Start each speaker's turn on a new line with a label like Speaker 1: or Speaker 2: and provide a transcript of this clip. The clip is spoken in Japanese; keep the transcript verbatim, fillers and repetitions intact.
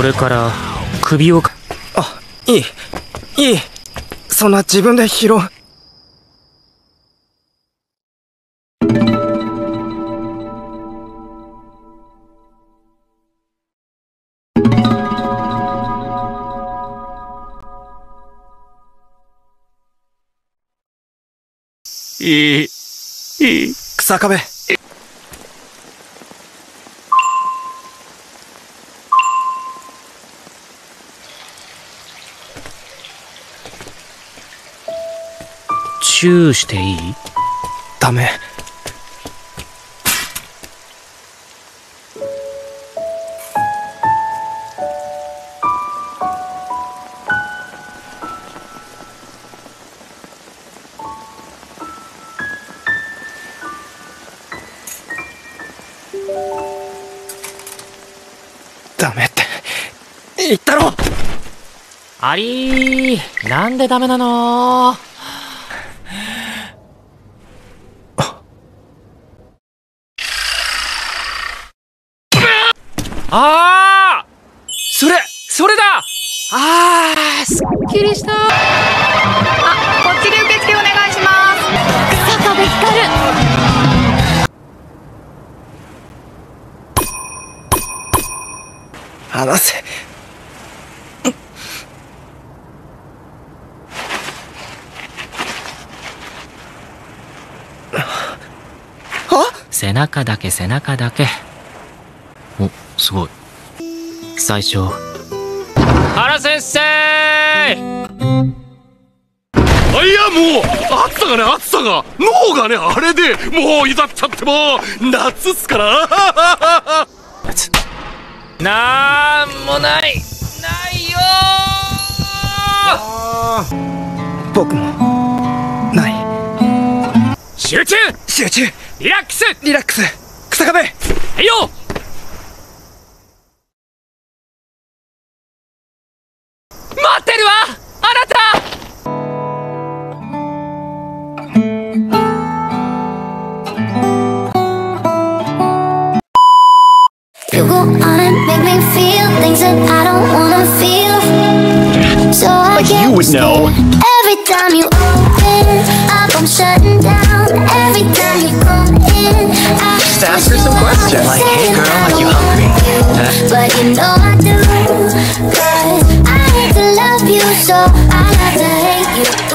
Speaker 1: れから首をか。
Speaker 2: あ、いいいい、そんな自分で拾う。
Speaker 3: いいいい
Speaker 2: 草壁。
Speaker 1: チューしていい？
Speaker 2: ダメ。ダメって言ったろ。
Speaker 1: ありー、なんでダメなの？ああ、それそれだ。あー、すっきりした。
Speaker 4: あ、こっちで受付お願いします。草壁光る。
Speaker 2: 離せ。あ、
Speaker 1: 背中だけ背中だけ。お、すごい。最初原先生。
Speaker 3: あ、いやもう暑さがね暑さが脳がねあれでもういざっちゃっても夏っすから
Speaker 1: 夏なんもないないよ
Speaker 2: ー。僕もない。
Speaker 1: 集中
Speaker 2: 集中。
Speaker 1: リラックス
Speaker 2: リラックス。草壁。
Speaker 1: はいよ。待ってるわあなた。
Speaker 5: You go on and make me feel things that I don't wanna feel. So I
Speaker 6: Like
Speaker 5: can't
Speaker 6: you would know.
Speaker 5: Every time you open up, I'm shutting down. Every time you come in, I
Speaker 6: Just ask her some questions. Like, hey girl, are you hungry?
Speaker 5: But you know I do. Cause I hate to love you, so I have to hate you.